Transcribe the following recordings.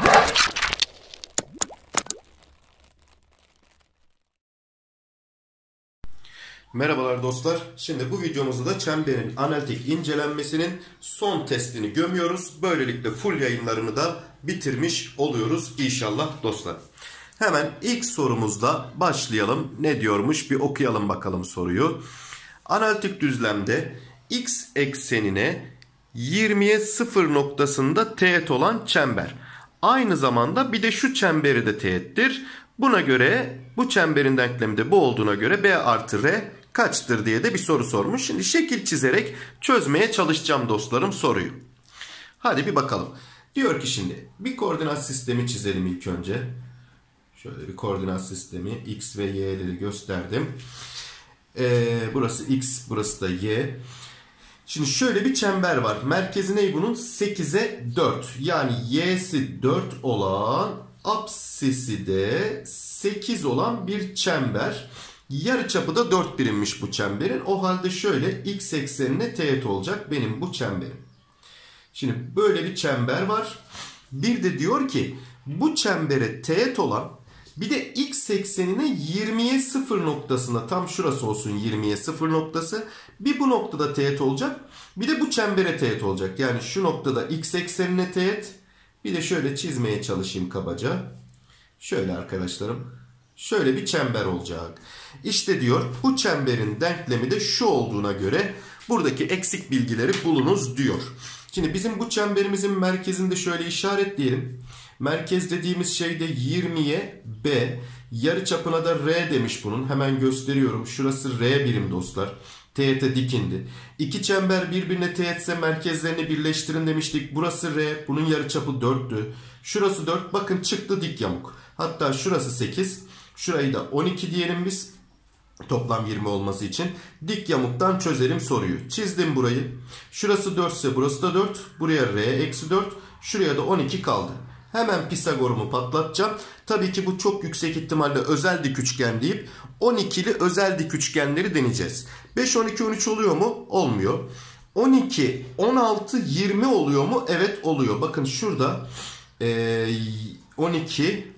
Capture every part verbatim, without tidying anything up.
Merhabalar dostlar. Şimdi bu videomuzda da çemberin analitik incelenmesinin son testini gömüyoruz. Böylelikle full yayınlarını da bitirmiş oluyoruz inşallah dostlar. Hemen ilk sorumuzla başlayalım. Ne diyormuş bir okuyalım bakalım soruyu. Analitik düzlemde x eksenine yirmiye sıfır noktasında teğet olan çember. Aynı zamanda bir de şu çemberi de teğettir. Buna göre bu çemberin denklemi de bu olduğuna göre B artı R kaçtır diye de bir soru sormuş. Şimdi şekil çizerek çözmeye çalışacağım dostlarım soruyu. Hadi bir bakalım. Diyor ki şimdi bir koordinat sistemi çizelim ilk önce. Şöyle bir koordinat sistemi x ve y'leri gösterdim. Ee, burası x, burası da y. Şimdi şöyle bir çember var. Merkezi ne bunun? sekize dört. Yani y'si dört olan, apsisi de sekiz olan bir çember. Yarıçapı da dört birimmiş bu çemberin. O halde şöyle x eksenine teğet olacak benim bu çemberim. Şimdi böyle bir çember var. Bir de diyor ki bu çembere teğet olan bir de x eksenine yirmiye sıfır noktasına, tam şurası olsun yirmiye sıfır noktası. Bir bu noktada teğet olacak. Bir de bu çembere teğet olacak. Yani şu noktada x eksenine teğet. Bir de şöyle çizmeye çalışayım kabaca. Şöyle arkadaşlarım. Şöyle bir çember olacak. İşte diyor bu çemberin denklemi de şu olduğuna göre buradaki eksik bilgileri bulunuz diyor. Şimdi bizim bu çemberimizin merkezinde şöyle işaretleyelim. Merkez dediğimiz şey de yirmiye B. Yarıçapına da R demiş bunun. Hemen gösteriyorum. Şurası R birim dostlar. Teğete dikindi. İki çember birbirine teğetse merkezlerini birleştirin demiştik. Burası R. Bunun yarıçapı dörttü. Şurası dört. Bakın çıktı dik yamuk. Hatta şurası sekiz. Şurayı da on iki diyelim biz. Toplam yirmi olması için. Dik yamuktan çözelim soruyu. Çizdim burayı. Şurası dört ise burası da dört. Buraya R eksi dört. Şuraya da on iki kaldı. Hemen Pisagor'umu patlatacağım. Tabii ki bu çok yüksek ihtimalle özel dik üçgen deyip on ikili özel dik üçgenleri deneyeceğiz. beş, on iki, on üç oluyor mu? Olmuyor. on iki, on altı, yirmi oluyor mu? Evet oluyor. Bakın şurada ee, on iki,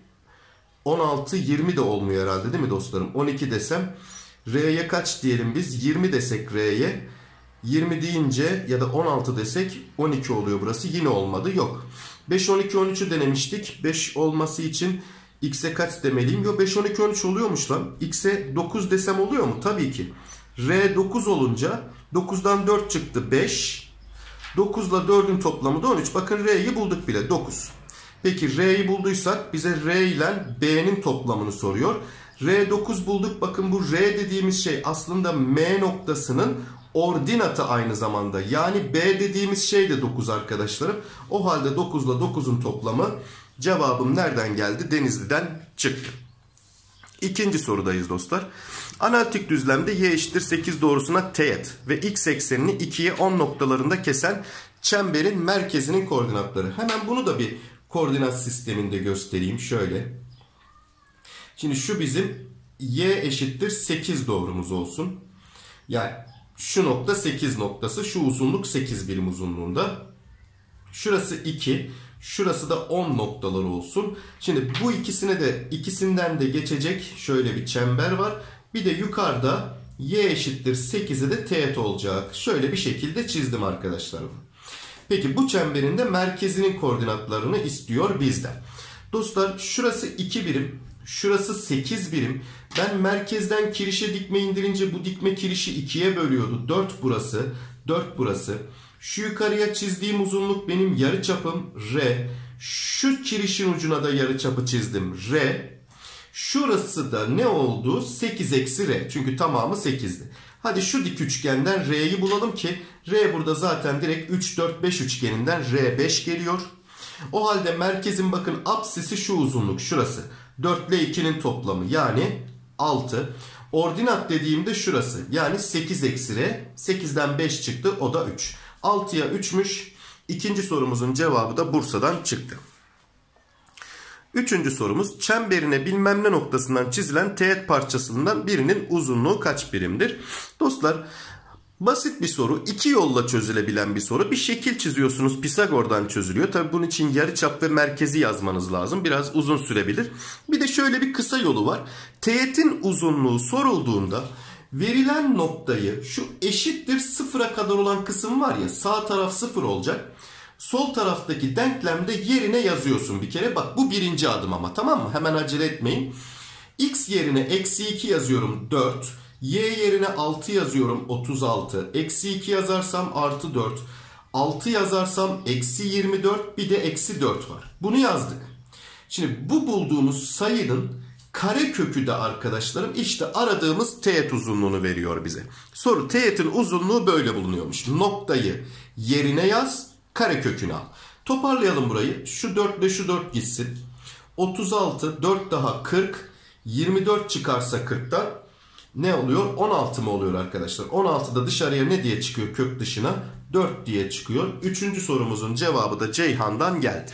on altı, yirmi de olmuyor herhalde değil mi dostlarım? on iki desem R'ye kaç diyelim biz? yirmi desek R'ye. yirmi deyince ya da on altı desek on iki oluyor burası. Yine olmadı. Yok. beş, on iki, on üçü denemiştik. beş olması için x'e kaç demeliyim? Yok, beş, on iki, on üç oluyormuş lan. X'e dokuz desem oluyor mu? Tabii ki. R dokuz olunca dokuzdan dört çıktı beş. dokuz ile dördün toplamı da on üç. Bakın R'yi bulduk bile. dokuz. Peki R'yi bulduysak bize R ile B'nin toplamını soruyor. R dokuz bulduk. Bakın bu R dediğimiz şey aslında M noktasının ordinatı aynı zamanda. Yani B dediğimiz şey de dokuz arkadaşlarım. O halde dokuz ile dokuzun toplamı, cevabım nereden geldi? Denizli'den çıktı. İkinci sorudayız dostlar. Analitik düzlemde y eşittir sekiz doğrusuna teğet ve x eksenini ikiye on noktalarında kesen çemberin merkezinin koordinatları. Hemen bunu da bir koordinat sisteminde göstereyim. Şöyle. Şimdi şu bizim y eşittir sekiz doğrumuz olsun. Yani şu nokta sekiz noktası. Şu uzunluk sekiz birim uzunluğunda. Şurası iki. Şurası da on noktaları olsun. Şimdi bu ikisine de ikisinden de geçecek şöyle bir çember var. Bir de yukarıda y eşittir sekize de teğet olacak. Şöyle bir şekilde çizdim arkadaşlarım. Peki bu çemberin de merkezinin koordinatlarını istiyor bizden. Dostlar şurası iki birim. Şurası sekiz birim. Ben merkezden kirişe dikme indirince bu dikme kirişi ikiye bölüyordu. dört burası. dört burası. Şu yukarıya çizdiğim uzunluk benim yarıçapım R. Şu kirişin ucuna da yarıçapı çizdim R. Şurası da ne oldu? sekiz eksi R. Çünkü tamamı sekizdi. Hadi şu dik üçgenden R'yi bulalım ki R burada zaten direkt üç, dört, beş üçgeninden R beş geliyor. O halde merkezin bakın apsisi şu uzunluk şurası. dört ile ikinin toplamı yani altı. Ordinat dediğimde şurası yani sekiz eksi R. sekizden beş çıktı, o da üç. altıya üçmüş. İkinci sorumuzun cevabı da Bursa'dan çıktı. Üçüncü sorumuz, çemberine bilmem ne noktasından çizilen teğet parçasından birinin uzunluğu kaç birimdir? Dostlar Basit bir soru. İki yolla çözülebilen bir soru. Bir şekil çiziyorsunuz. Pisagor'dan çözülüyor. Tabi bunun için yarıçap ve merkezi yazmanız lazım. Biraz uzun sürebilir. Bir de şöyle bir kısa yolu var. Teğetin uzunluğu sorulduğunda verilen noktayı şu eşittir sıfıra kadar olan kısım var ya, sağ taraf sıfır olacak. Sol taraftaki denklemde yerine yazıyorsun bir kere. Bak bu birinci adım ama, tamam mı? Hemen acele etmeyin. X yerine eksi iki yazıyorum dört. Y yerine altı yazıyorum otuz altı. Eksi iki yazarsam artı dört. altı yazarsam eksi yirmi dört. Bir de eksi dört var. Bunu yazdık. Şimdi bu bulduğumuz sayının karekökü de arkadaşlarım işte aradığımız teğet uzunluğunu veriyor bize. Soru teğetin uzunluğu böyle bulunuyormuş. Noktayı yerine yaz, karekökünü al. Toparlayalım burayı. Şu dört ile şu dört gitsin. otuz altı, dört daha kırk. yirmi dört çıkarsa kırktan ne oluyor? on altı mı oluyor arkadaşlar? on altıda dışarıya ne diye çıkıyor kök dışına? dört diye çıkıyor. Üçüncü sorumuzun cevabı da Ceyhan'dan geldi.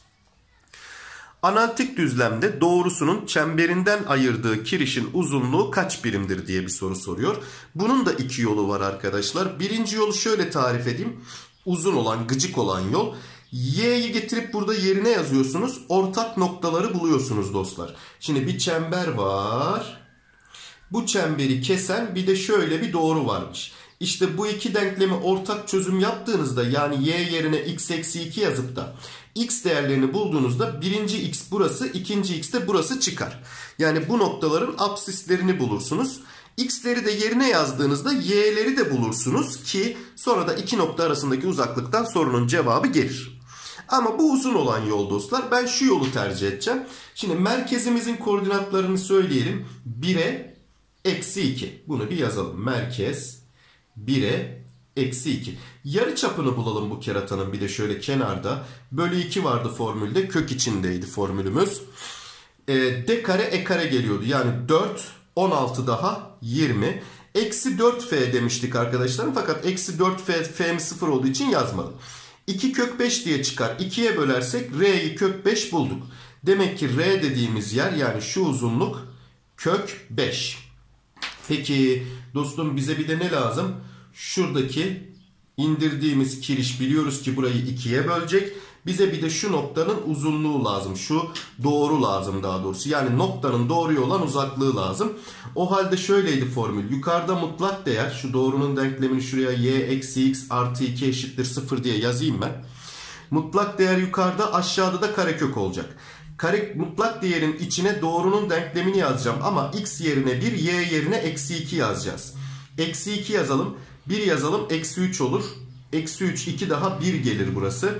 Analitik düzlemde doğrusunun çemberinden ayırdığı kirişin uzunluğu kaç birimdir diye bir soru soruyor. Bunun da iki yolu var arkadaşlar. Birinci yolu şöyle tarif edeyim. Uzun olan, gıcık olan yol. Y'yi getirip burada yerine yazıyorsunuz. Ortak noktaları buluyorsunuz dostlar. Şimdi bir çember var. Bu çemberi kesen bir de şöyle bir doğru varmış. İşte bu iki denklemi ortak çözüm yaptığınızda, yani y yerine x eksi iki yazıp da x değerlerini bulduğunuzda birinci x burası, ikinci x de burası çıkar. Yani bu noktaların apsislerini bulursunuz. X'leri de yerine yazdığınızda y'leri de bulursunuz ki sonra da iki nokta arasındaki uzaklıktan sorunun cevabı gelir. Ama bu uzun olan yol dostlar. Ben şu yolu tercih edeceğim. Şimdi merkezimizin koordinatlarını söyleyelim. bire eksi iki. Bunu bir yazalım. Merkez bire eksi iki. Yarıçapını bulalım bu keratanın bir de şöyle kenarda. Bölü iki vardı formülde. Kök içindeydi formülümüz. E, d kare e kare geliyordu. Yani dört, on altı daha yirmi. Eksi dört f demiştik arkadaşlarım. Fakat eksi dört f, f'miz sıfır olduğu için yazmadım. iki kök beş diye çıkar. ikiye bölersek r'yi kök beş bulduk. Demek ki r dediğimiz yer, yani şu uzunluk kök beş. Peki dostum bize bir de ne lazım? Şuradaki indirdiğimiz kiriş biliyoruz ki burayı ikiye bölecek. Bize bir de şu noktanın uzunluğu lazım. Şu doğru lazım daha doğrusu. Yani noktanın doğruya olan uzaklığı lazım. O halde şöyleydi formül. Yukarıda mutlak değer, şu doğrunun denklemini şuraya y eksi x artı iki eşittir sıfır diye yazayım ben. Mutlak değer yukarıda, aşağıda da karekök olacak. Kare, mutlak değerin içine doğrunun denklemini yazacağım ama x yerine bir, y yerine eksi iki yazacağız. Eksi iki yazalım. bir yazalım, eksi üç olur. Eksi üç, iki daha bir gelir burası.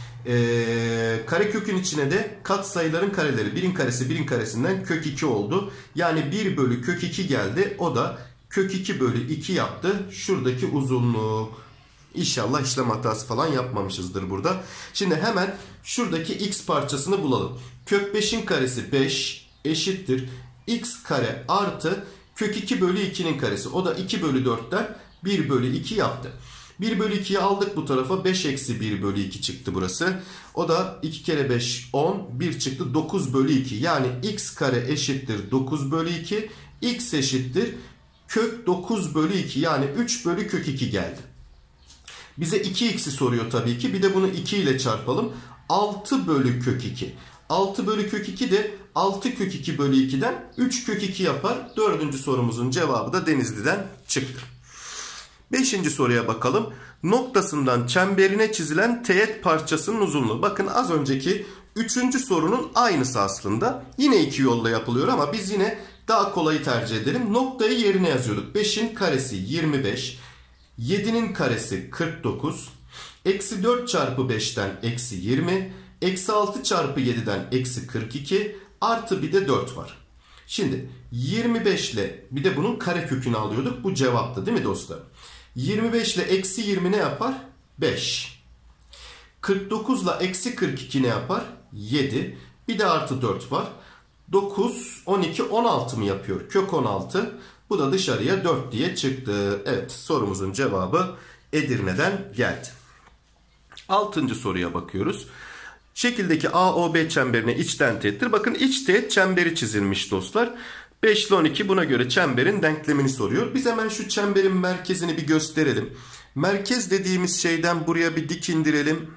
Ee, karekökün içine de katsayıların kareleri. birin karesi birin karesinden kök iki oldu. Yani bir bölü kök iki geldi. O da kök iki bölü iki yaptı. Şuradaki uzunluk. İnşallah işlem hatası falan yapmamışızdır burada. Şimdi hemen şuradaki x parçasını bulalım. Kök beşin karesi beş eşittir x kare artı kök iki bölü ikinin karesi. O da iki bölü dörtten bir bölü iki yaptı. bir bölü ikiyi aldık bu tarafa. beş eksi bir bölü iki çıktı burası. O da iki kere beş on. bir çıktı dokuz bölü iki. Yani x kare eşittir dokuz bölü iki. X eşittir kök dokuz bölü iki. Yani üç bölü kök iki geldi. Bize iki x'i soruyor tabii ki. Bir de bunu iki ile çarpalım. altı bölü kök iki. altı bölü kök iki de altı kök iki bölü iki'den üç kök iki yapar. Dördüncü sorumuzun cevabı da Denizli'den çıktı. Beşinci soruya bakalım. Noktasından çemberine çizilen teğet parçasının uzunluğu. Bakın az önceki üçüncü sorunun aynısı aslında. Yine iki yolla yapılıyor ama biz yine daha kolayı tercih edelim. Noktayı yerine yazıyorduk. beşin karesi yirmi beş. yedi'nin karesi kırk dokuz. Eksi dört çarpı beş'ten eksi yirmi. Eksi altı çarpı yedi'den eksi kırk iki. Artı bir de dört var. Şimdi yirmi beş ile bir de bunun karekökünü alıyorduk. Bu cevaptı değil mi dostlar? yirmi beş ile eksi yirmi ne yapar? beş. kırk dokuz ile eksi kırk iki ne yapar? yedi. Bir de artı dört var. dokuz, on iki, on altı mı yapıyor? Kök on altı. Bu da dışarıya dört diye çıktı. Evet, sorumuzun cevabı Edirne'den geldi. Altıncı soruya bakıyoruz. Şekildeki A O B çemberine içten teğettir. Bakın iç teğet çemberi çizilmiş dostlar. beş ile on iki buna göre çemberin denklemini soruyor. Biz hemen şu çemberin merkezini bir gösterelim. Merkez dediğimiz şeyden buraya bir dik indirelim.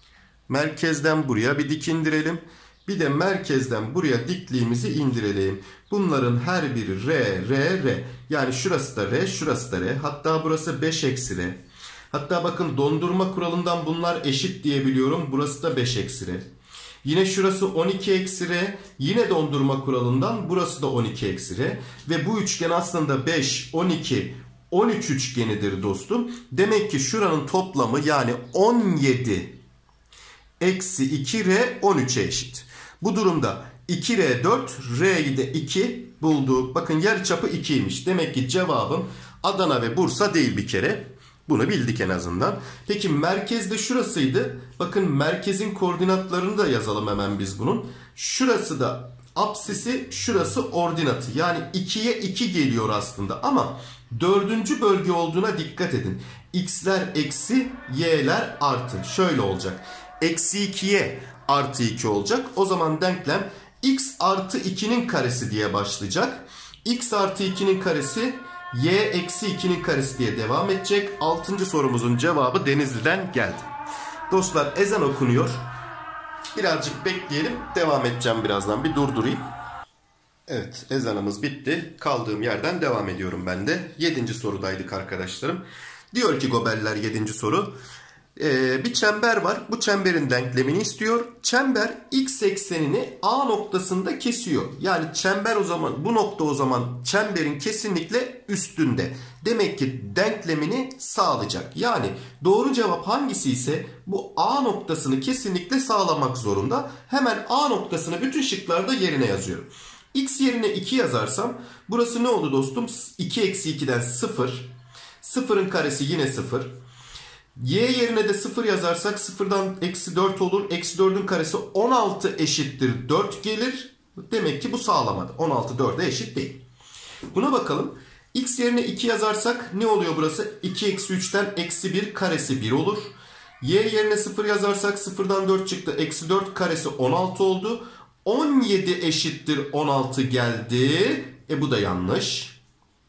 Merkezden buraya bir dik indirelim. Bir de merkezden buraya dikliğimizi indirelim. Bunların her biri R, R, R. Yani şurası da R, şurası da R. Hatta burası beş eksi R. Hatta bakın dondurma kuralından bunlar eşit diyebiliyorum. Burası da beş eksi R. Yine şurası on iki eksi R. Yine dondurma kuralından burası da on iki eksi R. Ve bu üçgen aslında beş, on iki, on üç üçgenidir dostum. Demek ki şuranın toplamı yani on yedi eksi iki R on üçe eşit. Bu durumda iki R dört, R'yi de iki bulduk. Bakın yarıçapı ikiymiş. Demek ki cevabım Adana ve Bursa değil bir kere. Bunu bildik en azından. Peki merkezde şurasıydı. Bakın merkezin koordinatlarını da yazalım hemen biz bunun. Şurası da apsisi, şurası ordinatı. Yani ikiye iki geliyor aslında. Ama dördüncü bölge olduğuna dikkat edin. X'ler eksi, y'ler artı. Şöyle olacak. Eksi ikiye artı iki olacak. O zaman denklem x artı ikinin karesi diye başlayacak. X artı ikinin karesi y eksi ikinin karesi diye devam edecek. altıncı sorumuzun cevabı Denizli'den geldi. Dostlar ezan okunuyor. Birazcık bekleyelim. Devam edeceğim birazdan. Bir durdurayım. Evet, ezanımız bitti. Kaldığım yerden devam ediyorum ben de. yedinci sorudaydık arkadaşlarım. Diyor ki Gobeller yedinci soru. Ee, bir çember var. Bu çemberin denklemini istiyor. Çember x eksenini A noktasında kesiyor. Yani çember o zaman, bu nokta o zaman çemberin kesinlikle üstünde. Demek ki denklemini sağlayacak. Yani doğru cevap hangisi ise bu A noktasını kesinlikle sağlamak zorunda. Hemen A noktasını bütün şıklarda yerine yazıyorum. X yerine iki yazarsam burası ne oldu dostum? iki eksi ikiden sıfır. sıfırın karesi yine sıfır. Y yerine de sıfır yazarsak sıfırdan eksi dört olur. Eksi dördün karesi on altı eşittir dört gelir. Demek ki bu sağlamadı. on altı dörde eşit değil. Buna bakalım. X yerine iki yazarsak ne oluyor burası? iki eksi üçten eksi bir karesi bir olur. Y yerine sıfır yazarsak sıfırdan dört çıktı. Eksi dört karesi on altı oldu. on yedi eşittir on altı geldi. E bu da yanlış.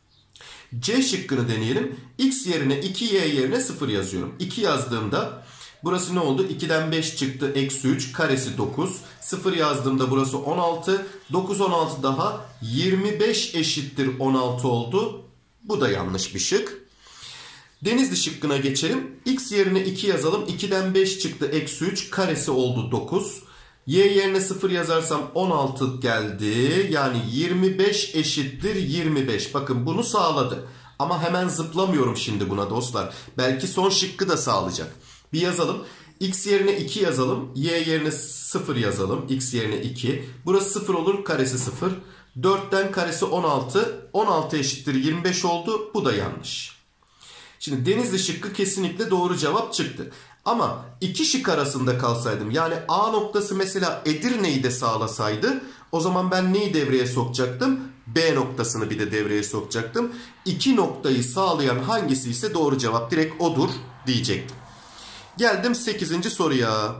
C şıkkını deneyelim. X yerine iki, Y yerine sıfır yazıyorum. iki yazdığımda burası ne oldu? ikiden beş çıktı. Eksi üç karesi dokuz. sıfır yazdığımda burası on altı. dokuz on altı daha yirmi beş eşittir on altı oldu. Bu da yanlış bir şık. Denizli şıkkına geçelim. X yerine iki yazalım. ikiden beş çıktı. Eksi üç karesi oldu dokuz. Y yerine sıfır yazarsam on altı geldi. Yani yirmi beş eşittir yirmi beş. Bakın bunu sağladı. Ama hemen zıplamıyorum şimdi buna dostlar. Belki son şıkkı da sağlayacak. Bir yazalım. X yerine iki yazalım. Y yerine sıfır yazalım. X yerine iki. Burası sıfır olur. Karesi sıfır. dörtten karesi on altı. on altı eşittir yirmi beş oldu. Bu da yanlış. Şimdi Denizli şıkkı kesinlikle doğru cevap çıktı. Ama iki şık arasında kalsaydım, yani A noktası mesela Edirne'yi de sağlasaydı, o zaman ben neyi devreye sokacaktım? B noktasını bir de devreye sokacaktım. İki noktayı sağlayan hangisi ise doğru cevap direkt odur diyecektim. Geldim sekizinci soruya.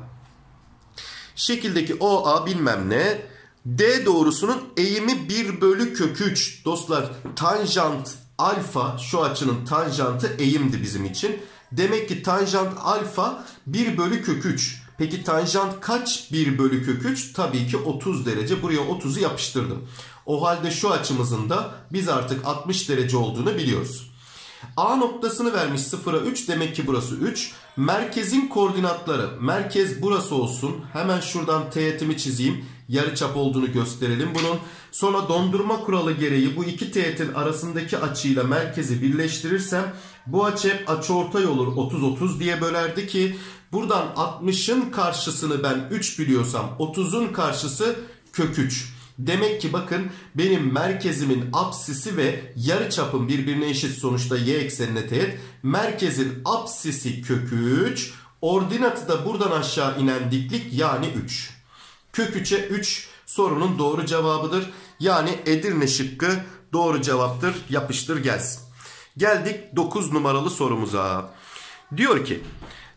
Şekildeki O A bilmem ne. D doğrusunun eğimi bir bölü kök üç. Dostlar tanjant alfa, şu açının tanjantı eğimdi bizim için. Demek ki tanjant alfa bir bölü kök üç. Peki tanjant kaç bir bölü kök üç? Tabii ki otuz derece. Buraya otuzu yapıştırdım. O halde şu açımızın da biz artık altmış derece olduğunu biliyoruz. A noktasını vermiş sıfıra üç. Demek ki burası üç. Merkezin koordinatları. Merkez burası olsun. Hemen şuradan teğetimi çizeyim. Yarıçap olduğunu gösterelim bunun. Sonra dondurma kuralı gereği bu iki teğetin arasındaki açıyla merkezi birleştirirsem bu açı hep açıortay olur. otuz otuz diye bölerdi ki buradan altmışın karşısını ben üç biliyorsam otuzun karşısı kök üç. Demek ki bakın benim merkezimin apsisi ve yarıçapım birbirine eşit, sonuçta y eksenine teğet. Merkezin apsisi kök üç. Ordinatı da buradan aşağı inen diklik yani üç. Kök üçe üç sorunun doğru cevabıdır. Yani Edirne şıkkı doğru cevaptır. Yapıştır gelsin. Geldik dokuz numaralı sorumuza. Diyor ki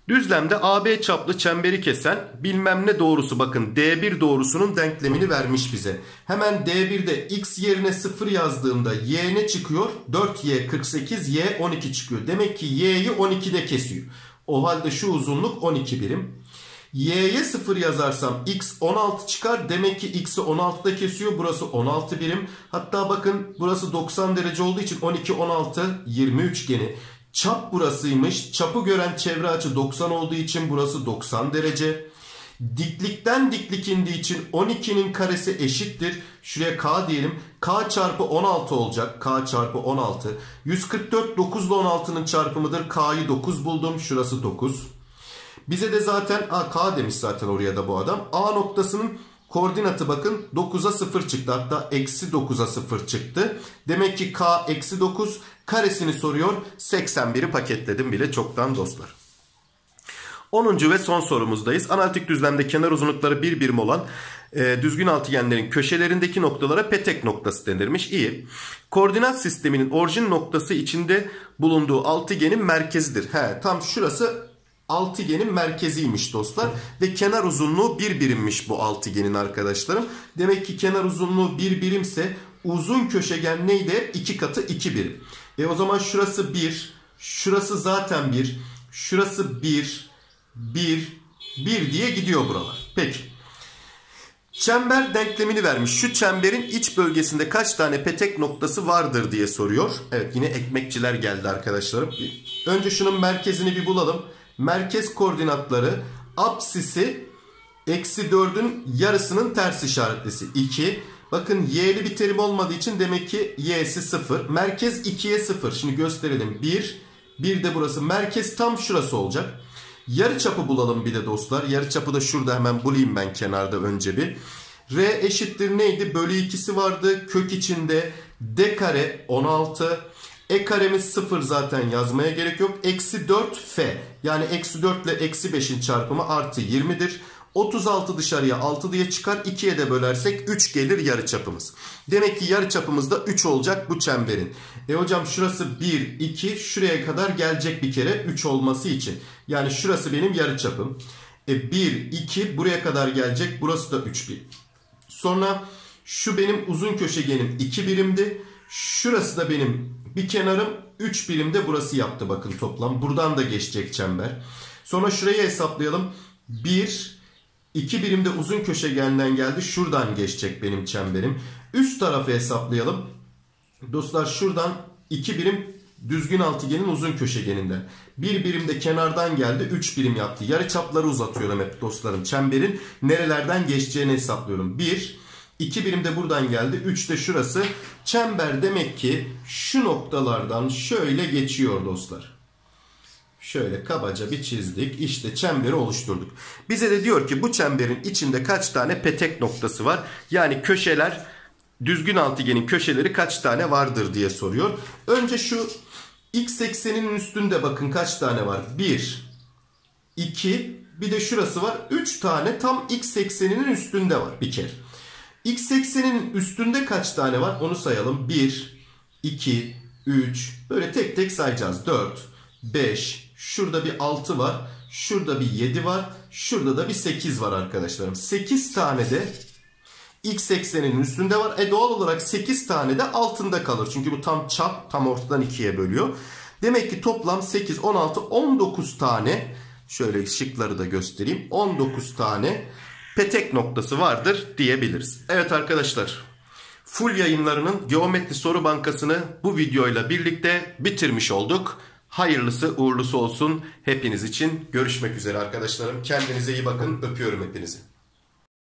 Düzlemde A B çaplı çemberi kesen bilmem ne doğrusu, bakın D bir doğrusunun denklemini vermiş bize. Hemen D bir'de x yerine sıfır yazdığımda y ne çıkıyor? dört y kırk sekiz, y on iki çıkıyor. Demek ki y'yi on iki'de kesiyor. O halde şu uzunluk on iki birim. Y'ye sıfır yazarsam x on altı çıkar. Demek ki x'i on altı'da kesiyor. Burası on altı birim. Hatta bakın burası doksan derece olduğu için on iki on altı yirmi üçgeni. Çap burasıymış. Çapı gören çevre açı doksan olduğu için burası doksan derece. Diklikten diklik indiği için on iki'nin karesi eşittir. Şuraya k diyelim. K çarpı on altı olacak. K çarpı on altı. yüz kırk dört dokuz ile on altı'nın çarpımıdır. K'yı dokuz buldum. Şurası dokuz. Bize de zaten a, K demiş zaten oraya da bu adam. A noktasının koordinatı bakın dokuz'a sıfır çıktı. Hatta eksi dokuz'a sıfır çıktı. Demek ki K eksi dokuz, karesini soruyor. seksen bir'i paketledim bile çoktan dostlar. onuncu ve son sorumuzdayız. Analitik düzlemde kenar uzunlukları bir birim olan e, düzgün altıgenlerin köşelerindeki noktalara petek noktası denirmiş. İyi. Koordinat sisteminin orijin noktası içinde bulunduğu altıgenin merkezidir. He, tam şurası altıgenin merkeziymiş dostlar. Ve kenar uzunluğu bir birimmiş bu altıgenin arkadaşlarım. Demek ki kenar uzunluğu bir birimse uzun köşegen neydi? iki katı iki birim. E o zaman şurası bir. Şurası zaten bir. Şurası bir. bir. bir diye gidiyor buralar. Peki. Çember denklemini vermiş. Şu çemberin iç bölgesinde kaç tane petek noktası vardır diye soruyor. Evet, yine ekmekçiler geldi arkadaşlarım. Önce şunun merkezini bir bulalım. Merkez koordinatları apsisi eksi dörd'ün yarısının ters işaretlisi iki. Bakın y'li bir terim olmadığı için demek ki y'si sıfır. Merkez iki'ye sıfır. Şimdi gösterelim. bir. bir de burası. Merkez tam şurası olacak. Yarıçapı bulalım bir de dostlar. Yarıçapı da şurada hemen bulayım ben kenarda önce bir. R eşittir neydi? Bölü iki'si vardı. Kök içinde d kare on altı. E karemiz sıfır, zaten yazmaya gerek yok. Eksi dört f. Yani eksi dört ile eksi beş'in çarpımı artı yirmi'dir. otuz altı dışarıya altı diye çıkar. iki'ye de bölersek üç gelir yarıçapımız. Demek ki yarıçapımız da üç olacak bu çemberin. E hocam şurası bir, iki, şuraya kadar gelecek bir kere üç olması için. Yani şurası benim yarıçapım. E bir, iki buraya kadar gelecek. Burası da üç birim. Sonra şu benim uzun köşegenim iki birimdi. Şurası da benim bir kenarım üç birimde burası yaptı bakın toplam. Buradan da geçecek çember. Sonra şurayı hesaplayalım. bir, iki birimde uzun köşegenden geldi. Şuradan geçecek benim çemberim. Üst tarafı hesaplayalım. Dostlar şuradan iki birim düzgün altıgenin uzun köşegeninden. bir birimde kenardan geldi. üç birim yaptı. Yarıçapları uzatıyorum hep dostlarım. Çemberin nerelerden geçeceğini hesaplıyorum. bir, iki birim de buradan geldi. üç de şurası. Çember demek ki şu noktalardan şöyle geçiyor dostlar. Şöyle kabaca bir çizdik. İşte çemberi oluşturduk. Bize de diyor ki bu çemberin içinde kaç tane petek noktası var? Yani köşeler, düzgün altıgenin köşeleri kaç tane vardır diye soruyor. Önce şu x ekseninin üstünde bakın kaç tane var? bir, iki, bir de şurası var. üç tane tam x ekseninin üstünde var bir kere. X ekseninin üstünde kaç tane var? Onu sayalım. bir, iki, üç. Böyle tek tek sayacağız. dört, beş. Şurada bir altı var. Şurada bir yedi var. Şurada da bir sekiz var arkadaşlarım. sekiz tane de x ekseninin üstünde var. E doğal olarak sekiz tane de altında kalır. Çünkü bu tam çap, tam ortadan ikiye bölüyor. Demek ki toplam sekiz, on altı, on dokuz tane. Şöyle şıkları da göstereyim. on dokuz tane petek noktası vardır diyebiliriz. Evet arkadaşlar, full yayınlarının geometri soru bankasını bu videoyla birlikte bitirmiş olduk. Hayırlısı uğurlusu olsun hepiniz için. Görüşmek üzere arkadaşlarım. Kendinize iyi bakın. Öpüyorum hepinizi.